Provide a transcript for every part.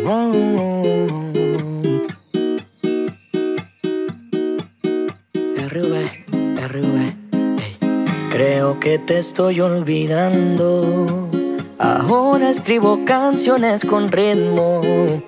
RV, ey. Creo que te estoy olvidando. Ahora escribo canciones con ritmo.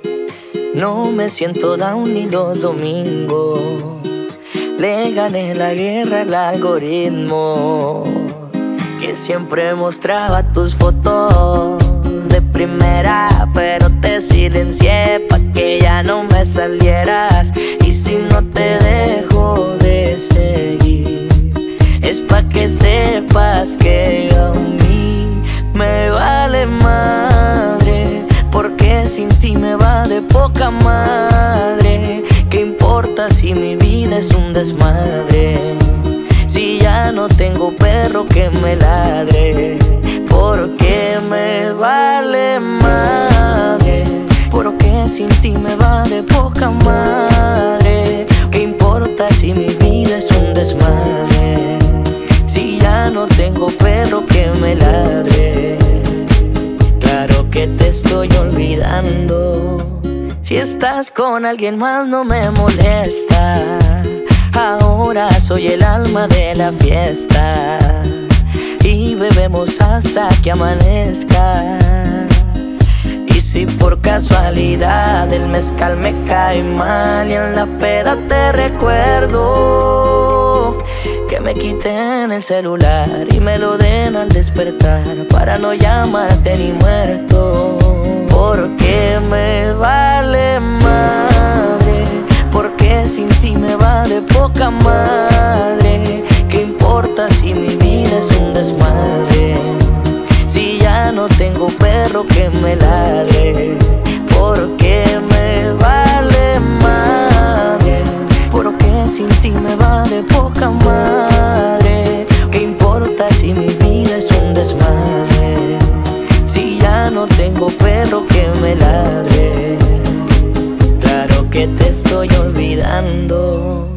No me siento down ni los domingos. Le gané la guerra al algoritmo que siempre mostraba tus fotos de primera, pero te silencié pa' que ya no me salieras. Y si no te dejo de seguir, es pa' que sepas que a mí me vale madre, porque sin ti me va de poca madre. ¿Qué importa si mi vida es un desmadre? Si ya no tengo perro que me ladre, porque me vale madre, porque sin ti me va de poca madre. ¿Qué importa si mi vida es un desmadre? Si ya no tengo perro que me ladre. Claro que te estoy olvidando. Si estás con alguien más no me molesta. Ahora soy el alma de la fiesta y bebemos hasta que amanezca. Y si por casualidad el mezcal me cae mal y en la peda te recuerdo, que me quiten el celular y me lo den al despertar, para no llamarte ni muerto, porque me vale madre, porque sin ti me va de poca madre. ¿Qué importa si mi vida es un desmadre? Si ya no tengo perro que me ladre, porque me vale madre, porque sin ti me va de poca madre. ¿Qué importa si mi vida es un desmadre? Si ya no tengo perro que me ladre. Claro que te estoy olvidando.